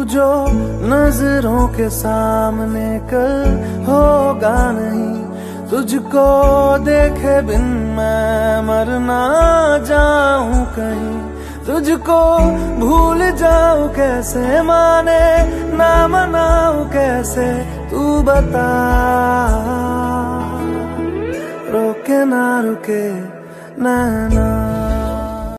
जो नजरों के सामने कल होगा नहीं, तुझको देखे बिन मैं मर ना जाऊं कहीं, तुझको भूल जाऊं कैसे, माने ना मनाऊं कैसे, तू बता। रोके ना रुके नैना।